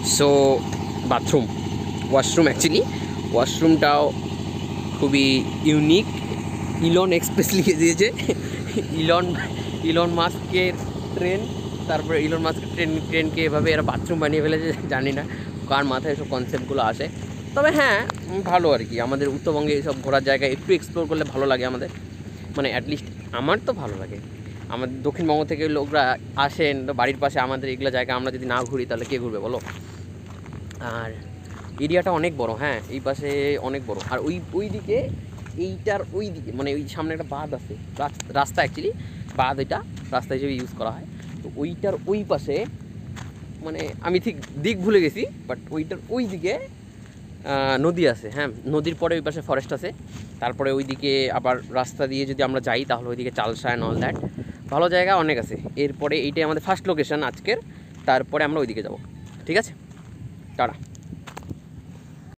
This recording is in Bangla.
সো বাথরুম ওয়াশরুম অ্যাকচুয়ালি ওয়াশরুমটাও খুবই ইউনিক। ইলন এক্সপ্রেস লিখে দিয়েছে। ইলন মাস্কের ট্রেন, তারপরে ইলন মাস্কের ট্রেনকে এভাবে এরা বাথরুম বানিয়ে ফেলেছে। জানি না কার মাথায় এসব কনসেপ্টগুলো আসে, তবে হ্যাঁ ভালো আর কি। আমাদের উত্তরবঙ্গে এইসব ঘোরার জায়গায় একটু এক্সপ্লোর করলে ভালো লাগে আমাদের, মানে অ্যাটলিস্ট আমার তো ভালো লাগে। আমাদের দক্ষিণবঙ্গ থেকে লোকরা আসেন তো বাড়ির পাশে আমাদের এগুলো জায়গা আমরা যদি না ঘুরি তাহলে কে ঘুরবে বলো। আর এরিয়াটা অনেক বড়, হ্যাঁ এই পাশে অনেক বড়। আর ওই দিকে এইটার ওই দিকে মানে ওই সামনে একটা বাঁধ আছে, রাস্তা অ্যাকচুয়ালি বাঁধ, এটা রাস্তা হিসেবে ইউজ করা হয়। তো ওইটার ওই পাশে মানে আমি ঠিক দিক ভুলে গেছি, বাট ওইটার ওই দিকে নদী আছে। হ্যাঁ নদীর পরে ওই পাশে ফরেস্ট আছে, তারপরে ওই দিকে আবার রাস্তা দিয়ে যদি আমরা যাই তাহলে ওইদিকে চালসা অ্যান্ড অল দ্যাট ভালো জায়গা অনেক আছে। এরপরে এইটাই আমাদের ফার্স্ট লোকেশন আজকের, তারপরে আমরা ওইদিকে যাব। ঠিক আছে, টাটা।